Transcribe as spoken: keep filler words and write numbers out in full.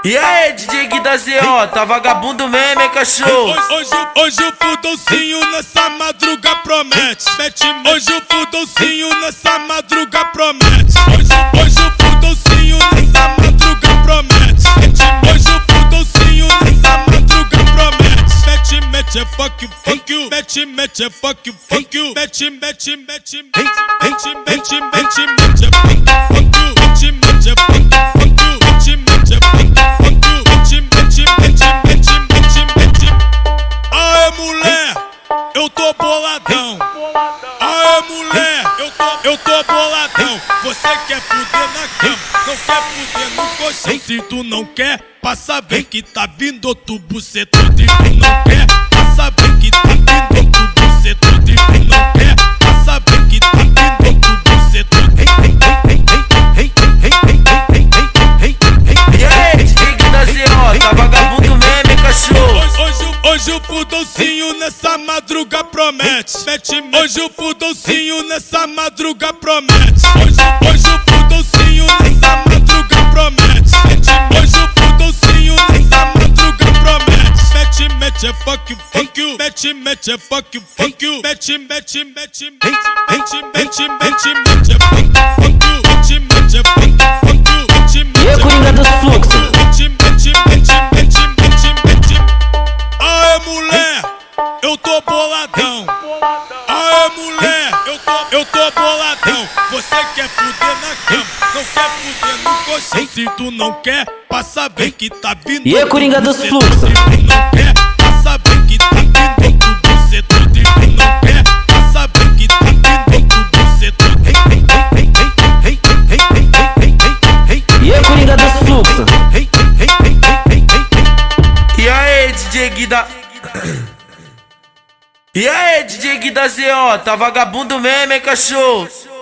E aí, D J Gui da Z O, tá vagabundo mesmo, hein, cachorro? Hoje, hoje, hoje o fudolcinho nessa madruga promete. Mete, hoje o fudolcinho nessa madruga promete. Hoje, hoje o fudolcinho nessa madruga promete. Mete, hoje o fudolcinho nessa madruga promete. Mete, mete, é fuck you, fuck you. Mete, mete, é fuck you, fuck you. Mete, mete, mete, mete, mete, mete, mete, mete, é fuck you, fuck you. Mete, mete, é fuck you, fuck you. Mete, mete, é fuck you. Eu tô boladão, aê mulher, eu tô, eu tô boladão. Você quer fuder na cama, não quer fuder no colchão. Se tu não quer, passa bem que tá vindo outro bucetudo. E tu não quer, passa bem que tá vindo outro bucetudo. E tu não quer, passa bem que tá vindo outro bucetudo. E aí, D J Gui da Z O, tá vagabundo mesmo, hein, cachorro? Hoje, hoje o fudolcinho nessa madruga promete. Mete, hoje o fudolcinho nessa madruga promete. Hoje, hoje o fudolcinho nessa madruga promete. Mete, hoje o fudolcinho nessa madruga promete. Mete, mete, é fuck you, fuck you. Mete, mete, é fuck you, fuck you. Mete, mete, mete, mete, mete, mete, mete, mete, é fuck you, fuck you. Mete, mete, é fuck you, fuck you. Mete, mete, E a Coringa dos Fluxos? Mete, mete, mete, mete, mete, mete. Aê mulher, eu tô boladão. Aê mulher, eu tô, eu tô boladão. Você quer fuder na cama, não quer fuder no colchão. Se tu não quer, passa bem que tá vindo. E a Coringa dos Fluxos? Se tu não quer, passa bem que tá vindo outro bucetudo. Se tu não quer, passa bem que tá vindo outro bucetudo. E a Coringa dos Fluxos? E aí, D J Gui da... E aí, D J Gui da Z O, tá vagabundo mesmo, hein, cachorro?